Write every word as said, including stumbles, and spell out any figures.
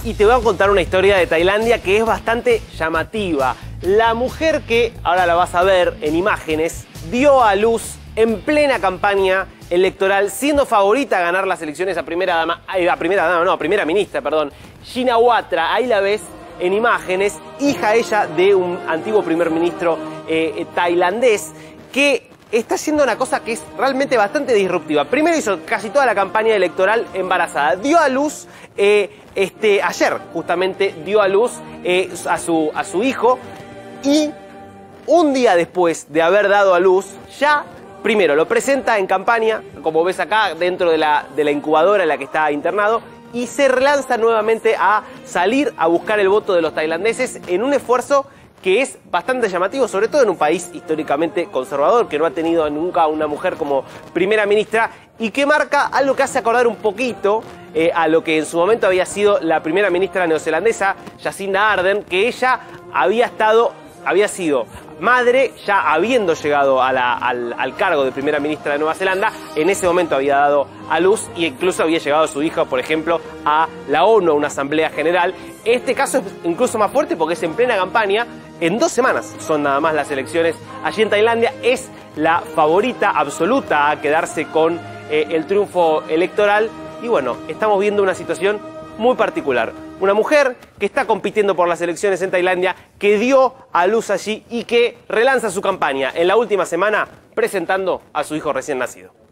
y te voy a contar una historia de Tailandia que es bastante llamativa. La mujer que, ahora la vas a ver en imágenes, dio a luz en plena campaña electoral, siendo favorita a ganar las elecciones a primera dama, a primera dama, no, a primera ministra, perdón, Shinawatra, ahí la ves en imágenes, hija ella de un antiguo primer ministro eh, tailandés, que está haciendo una cosa que es realmente bastante disruptiva. Primero hizo casi toda la campaña electoral embarazada. Dio a luz, eh, este, ayer justamente dio a luz eh, a, su, a su hijo, y un día después de haber dado a luz, ya primero lo presenta en campaña, como ves acá, dentro de la, de la incubadora en la que está internado, y se relanza nuevamente a salir a buscar el voto de los tailandeses en un esfuerzo que es bastante llamativo, sobre todo en un país históricamente conservador, que no ha tenido nunca una mujer como primera ministra, y que marca algo que hace acordar un poquito eh, a lo que en su momento había sido la primera ministra neozelandesa, Jacinda Ardern, que ella había estado, había sido madre ya habiendo llegado a la, al, al cargo de primera ministra de Nueva Zelanda. En ese momento había dado a luz e incluso había llevado a su hija, por ejemplo, a la ONU, a una asamblea general. Este caso es incluso más fuerte porque es en plena campaña. En dos semanas son nada más las elecciones allí en Tailandia. Es la favorita absoluta a quedarse con eh, el triunfo electoral. Y bueno, estamos viendo una situación muy particular. Una mujer que está compitiendo por las elecciones en Tailandia, que dio a luz allí y que relanza su campaña en la última semana presentando a su hijo recién nacido.